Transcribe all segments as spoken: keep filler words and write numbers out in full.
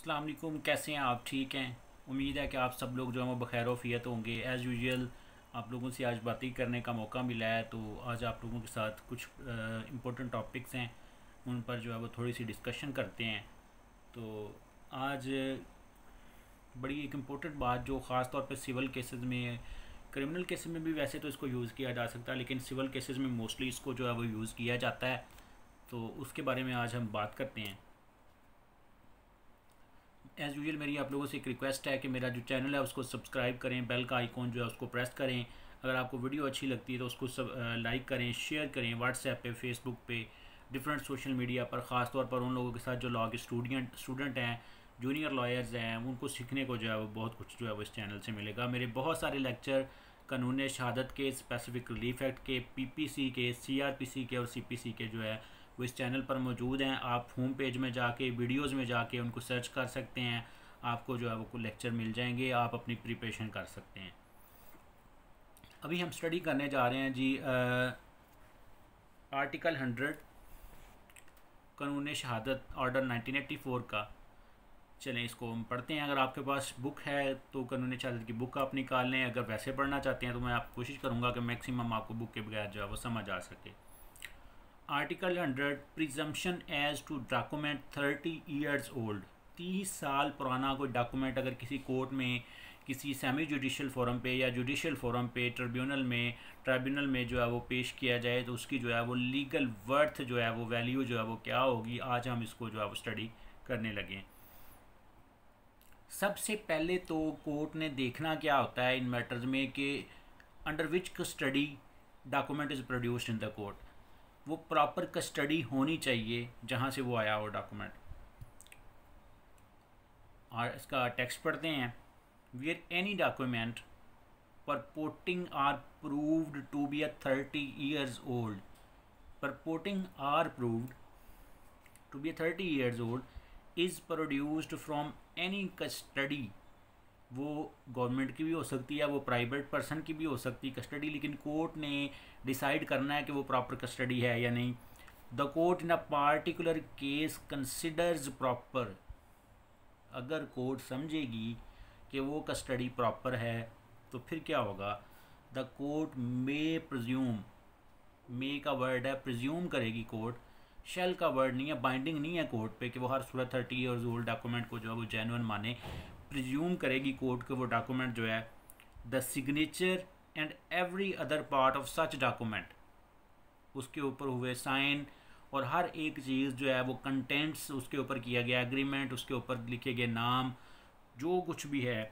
अस्सलाम वालेकुम। कैसे हैं आप? ठीक हैं? उम्मीद है कि आप सब लोग जो हैं वो बखैर वफ़ियत होंगे। एज़ यूजुअल आप लोगों से आज बातें करने का मौका मिला है, तो आज आप लोगों के साथ कुछ इम्पोर्टेंट टॉपिक्स हैं, उन पर जो है वो थोड़ी सी डिस्कशन करते हैं। तो आज बड़ी एक इम्पोर्टेंट बात जो ख़ास तौर पे सिविल केसेस में, क्रिमिनल केसेस में भी वैसे तो इसको यूज़ किया जा सकता है, लेकिन सिविल केसेस में मोस्टली इसको जो है वो यूज़ किया जाता है। तो उसके बारे में आज हम बात करते हैं। एज़ यूजुअल मेरी आप लोगों से एक रिक्वेस्ट है कि मेरा जो चैनल है उसको सब्सक्राइब करें, बेल का आइकॉन जो है उसको प्रेस करें। अगर आपको वीडियो अच्छी लगती है तो उसको सब लाइक करें, शेयर करें व्हाट्सएप पे, फेसबुक पे, डिफरेंट सोशल मीडिया पर। ख़ास तौर पर उन लोगों के साथ जो लॉ के स्टूडेंट स्टूडेंट हैं, जूनियर लॉयर्स हैं, उनको सीखने को जो है वो बहुत कुछ जो है वो इस चैनल से मिलेगा। मेरे बहुत सारे लेक्चर कानून शहादत के, स्पेसिफिक रिलीफ एक्ट के, पी पी सी के, सी आर पी सी के और सी पी सी के जो है वो इस चैनल पर मौजूद हैं। आप होम पेज में जाके, वीडियोस में जाके उनको सर्च कर सकते हैं, आपको जो है वो लेक्चर मिल जाएंगे, आप अपनी प्रिपरेशन कर सकते हैं। अभी हम स्टडी करने जा रहे हैं जी आर्टिकल हंड्रेड कानून शहादत ऑर्डर नाइनटीन एटी फोर का। चलें इसको हम पढ़ते हैं। अगर आपके पास बुक है तो कानून शहादत की बुक आप निकाल लें। अगर वैसे पढ़ना चाहते हैं तो मैं आप कोशिश करूँगा कि मैक्सिमम आपको बुक के बगैर जो है वो समझ आ सके। Article hundred presumption as to document thirty years old. तीस साल पुराना कोई डॉक्यूमेंट अगर किसी कोर्ट में, किसी सेमी जुडिशल फोरम पे या जुडिशल फोरम पे, ट्रिब्यूनल में ट्राइब्यूनल में जो है वो पेश किया जाए तो उसकी जो है वो लीगल वर्थ जो है वो वैल्यू जो है वो क्या होगी, आज हम इसको जो है वो स्टडी करने लगे। सबसे पहले तो कोर्ट ने देखना क्या होता है इन मैटर्स में कि under which custody document is produced in the court. वो प्रॉपर कस्टडी होनी चाहिए जहाँ से वो आया हो डॉक्यूमेंट। और इसका टेक्स्ट पढ़ते हैं। Where any document purporting or proved to be a thirty years old, purporting or proved to be a thirty years old is produced from any custody. वो गवर्नमेंट की भी हो सकती है, वो प्राइवेट पर्सन की भी हो सकती है कस्टडी, लेकिन कोर्ट ने डिसाइड करना है कि वो प्रॉपर कस्टडी है या नहीं। The court in a particular case considers proper. अगर कोर्ट समझेगी कि वो कस्टडी प्रॉपर है तो फिर क्या होगा, the court may presume, may का वर्ड है, प्रिज्यूम करेगी कोर्ट, शेल का वर्ड नहीं है, बाइंडिंग नहीं है कोर्ट पे कि वो हर सूरत थर्टी ईयर्स ओल्ड डॉक्यूमेंट को जो है वो जेन्युइन माने। प्रिज्यूम करेगी कोर्ट के वो डॉक्यूमेंट जो है the signature and every other part of such document, उसके ऊपर हुए साइन और हर एक चीज़ जो है वो कंटेंट्स उसके ऊपर किया गया, एग्रीमेंट उसके ऊपर लिखे गए नाम, जो कुछ भी है,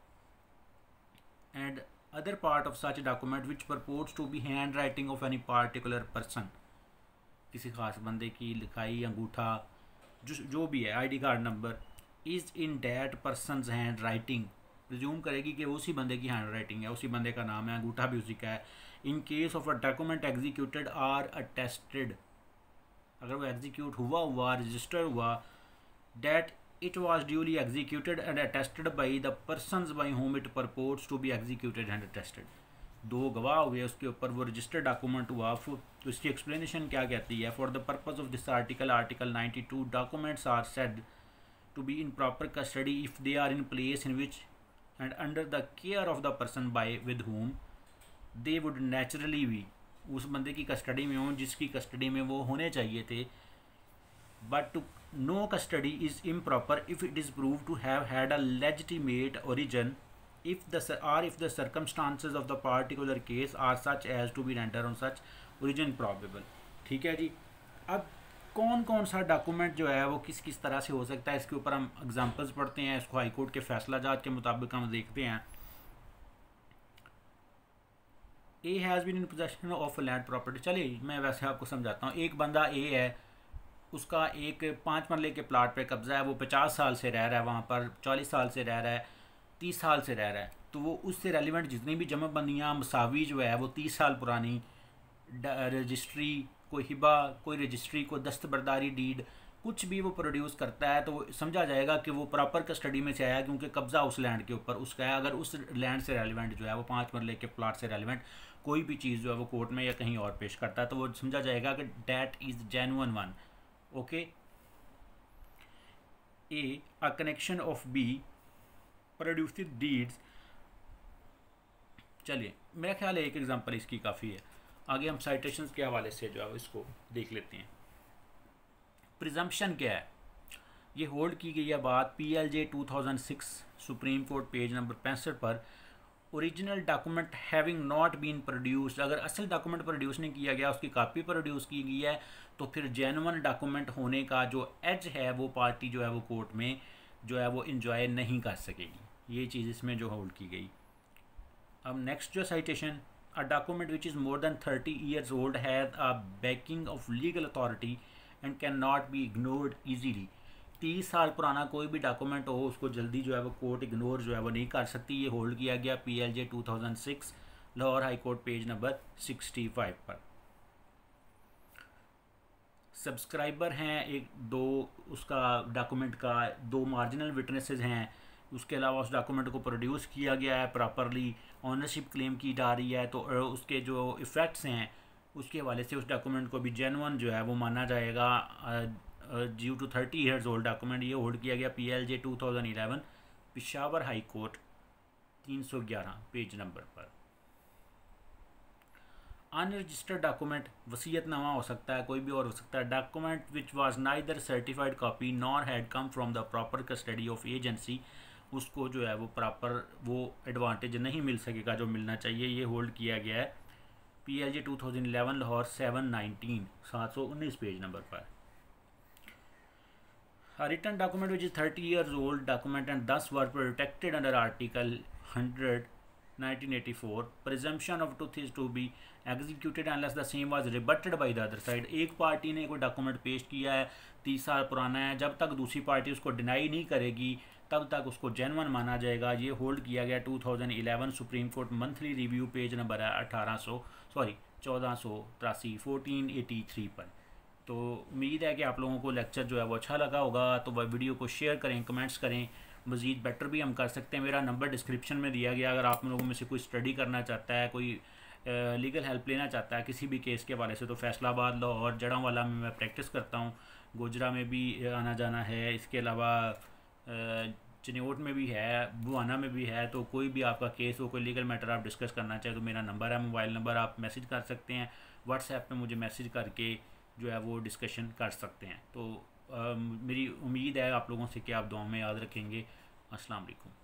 and other part of such document which purports to be hand writing of any particular person, किसी खास बंदे की लिखाई, अंगूठा, जो जो भी है, ID card number, is in that person's hand writing. Presume करेगी कि उसी बंदे की हैंड राइटिंग है, उसी बंदे का नाम है, अंगूठा भी उसी का है। In case of a document executed or attested, अगर वो एग्जीक्यूट हुआ हुआ रजिस्टर हुआ, that it was duly executed and attested by the persons by whom it purports to be executed and attested. दो गवाह हुए उसके ऊपर, वो रजिस्टर्ड डॉक्यूमेंट हुआ। तो इसकी एक्सप्लेनेशन क्या कहती है, for the purpose of this article article ninety two documents are said to be in proper custody if they are in place in which and under the care of the person by with whom they would naturally be, उस बंदे की custody में हों जिसकी custody में वो होने चाहिए थे। But to no custody is improper if it is prove to have had a legitimate origin if the or if the circumstances of the particular case are such as to be rendered on such origin probable। ठीक है जी। अब कौन कौन सा document जो है वो किस किस तरह से हो सकता है, इसके ऊपर हम एग्जांपल्स पढ़ते हैं। इसको हाई कोर्ट के फैसला जात के मुताबिक हम देखते हैं। A has been in possession of land property. चलिए मैं वैसे आपको समझाता हूँ। एक बंदा ए है, उसका एक पाँच मरले के प्लाट पे कब्जा है, वो पचास साल से रह रहा है वहाँ पर, चालीस साल से रह रहा है, तीस साल से रह रहा है। तो वो उससे रेलिवेंट जितनी भी जमाबंदियाँ मसावी जो है वो तीस साल पुरानी, रजिस्ट्री, कोई हिबा, कोई रजिस्ट्री, कोई दस्तबरदारी डीड, कुछ भी वो प्रोड्यूस करता है तो समझा जाएगा कि वो प्रॉपर कस्टडी में से आया, क्योंकि कब्ज़ा उस लैंड के ऊपर उसका है। अगर उस लैंड से रेलिवेंट जो है वो पाँच मरले के प्लाट से रेलिवेंट कोई भी चीज़ जो है वो कोर्ट में या कहीं और पेश करता है तो वो समझा जाएगा कि that is genuine one. Okay. A a connection of B produce deeds. चलिए मेरा ख्याल है एक एग्जांपल इसकी काफ़ी है, आगे हम साइटेशंस के हवाले से जो है इसको देख लेते हैं। प्रिजम्पशन क्या है, ये होल्ड की गई है बात P L J two thousand six supreme court page number पैंसठ पर। Original document having not been produced, अगर असल डॉक्यूमेंट प्रोड्यूस नहीं किया गया, उसकी कॉपी प्रोड्यूस की गई है, तो फिर जेन्युइन डॉक्यूमेंट होने का जो एज है वो पार्टी जो है वो कोर्ट में जो है वो इंजॉय नहीं कर सकेगी। ये चीज़ इसमें जो होल्ड की गई। अब नेक्स्ट जो citation, a document which is more than thirty years old has a backing of legal authority and can not be ignored easily. तीस साल पुराना कोई भी डॉक्यूमेंट हो उसको जल्दी जो है वो कोर्ट इग्नोर जो है वो नहीं कर सकती। ये होल्ड किया गया P L J two thousand six Lahore high court page number sixty five पर। सब्सक्राइबर हैं एक दो, उसका डॉक्यूमेंट का दो मार्जिनल विटनेसेस हैं, उसके अलावा उस डॉक्यूमेंट को प्रोड्यूस किया गया है, प्रॉपरली ऑनरशिप क्लेम की जा रही है, तो उसके जो इफ़ेक्ट्स हैं उसके हवाले से उस डॉक्यूमेंट को भी जेन्युइन जो है वो माना जाएगा due to thirty years old document. ये होल्ड किया गया P L J two thousand eleven Peshawar high court तीन सौ ग्यारह पेज नंबर पर। अनरजिस्टर्ड डॉक्यूमेंट वसीयतनामा हो सकता है, कोई भी और हो सकता है। Document which was neither certified copy nor had come from the proper custody of agency, उसको जो है वो प्रॉपर वो एडवांटेज नहीं मिल सकेगा जो मिलना चाहिए। ये होल्ड किया गया है P L J two thousand eleven Lahore seven nineteen सात सौ उन्नीस पेज नंबर पर। A written document which is thirty years old document and thus were protected under Article one hundred nineteen eighty-four. Presumption of truth is to be executed unless the same was rebutted by the other side. एक party ने कोई document पेश किया है, तीस साल पुराना है, जब तक दूसरी पार्टी उसको डिनाई नहीं करेगी तब तक उसको जेन्युइन माना जाएगा। ये होल्ड किया गया two thousand eleven supreme court monthly review page number है अठारह सौ सॉरी चौदह सौ तिरासी फोर्टीन एटी थ्री पर। तो उम्मीद है कि आप लोगों को लेक्चर जो है वो अच्छा लगा होगा, तो वह वीडियो को शेयर करें, कमेंट्स करें, मज़ीद बेटर भी हम कर सकते हैं। मेरा नंबर डिस्क्रिप्शन में दिया गया, अगर आप लोगों में से कोई स्टडी करना चाहता है, कोई लीगल हेल्प लेना चाहता है किसी भी केस के वाले से, तो फैसलाबाद लाहौर जड़ांवाला में मैं प्रैक्टिस करता हूँ, गोजरा में भी आना जाना है, इसके अलावा चिन्योट में भी है, बुआना में भी है। तो कोई भी आपका केस हो, कोई लीगल मैटर आप डिस्कस करना चाहें तो मेरा नंबर है, मोबाइल नंबर, आप मैसेज कर सकते हैं, व्हाट्सएप पे मुझे मैसेज करके जो है वो डिस्कशन कर सकते हैं। तो आ, मेरी उम्मीद है आप लोगों से कि आप दुआ में याद रखेंगे। अस्सलाम वालेकुम।